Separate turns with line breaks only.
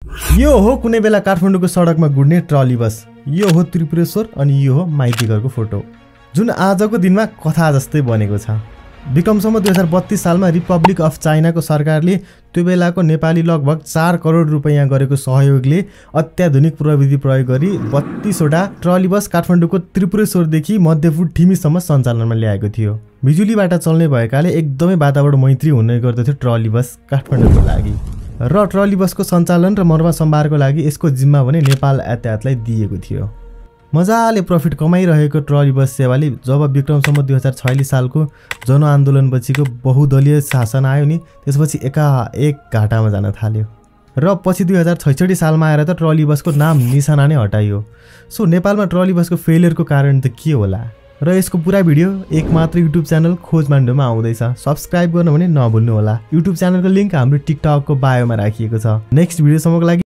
यो हो कुनै बेला काठमाडौँको सडकमा गुड्ने ट्रली बस। यो हो त्रिपुरेश्वर अनि यो हो माइतीघरको फोटो, जुन आजको दिनमा कथा जस्तै बनेको छ। विक्रमसम्म 2032 सालमा रिपब्लिक अफ चाइनाको सरकारले त्यो बेलाको नेपाली लगभग 4 करोड रुपैयाँ गरेको सहयोगले अत्याधुनिक प्रविधि प्रयोग गरी 32 वटा ट्रली बस काठमाडौँको त्रिपुरेश्वरदेखि मध्यपुर ठिमीसम्म सञ्चालनमा ल्याएको थियो। बिजुलीबाट चल्ने भएकाले एकदमै वातावरण मैत्री हुने गर्दथ्यो ट्रली बस काठमाडौँको लागि। र ट्रली बसको सञ्चालन र मर्मत सम्भारको लागि यसको जिम्मा भने नेपाल यातायातलाई दिएको थियो। मजाले प्रफिट कमाइरहेको ट्रली बस सेवाले जब विक्रमसम्म 2046 सालको जनआन्दोलनपछिको बहुदलीय शासन आयो नि, त्यसपछि एकाएक घाटामा जान थाल्यो र पछि 2066 सालमा आएर त ट्रली बसको नाम निशाना नै हटाइयो। सो नेपालमा ट्रली बसको फेलियरको कारण त के होला? र यसको पुरा भिडियो एकमात्र युट्युब च्यानल खोज माण्डोमा आउँदैछ। सब्स्क्राइब गर्नु भने नभुल्नु होला। युट्युब च्यानलको लिङ्क हाम्रो टिकटकको बायोमा राखिएको छ। नेक्स्ट भिडियोसम्मको लागि